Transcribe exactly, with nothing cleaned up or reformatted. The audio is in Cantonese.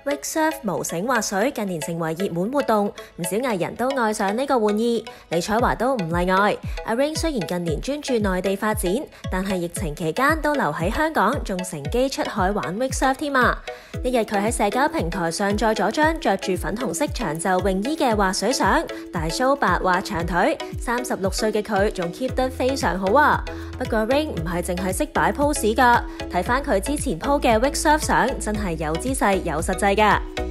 Wake Surf 無繩滑水近年成為熱門活動，唔少藝人都愛上呢個玩意，李彩華都唔例外。阿 Ring 雖然近年專注內地發展，但係疫情期間都留喺香港，仲乘機出海玩 Wake Surf 添啊！一日佢喺社交平台上載咗張着住粉紅色長袖泳衣嘅滑水相，大 show 白滑長腿，三十六歲嘅佢仲 keep 得非常好啊！不過 Ring 唔係淨係識擺 pose 㗎，睇返佢之前 po 嘅 Wake Surf 相，真係有姿勢有實際㗎。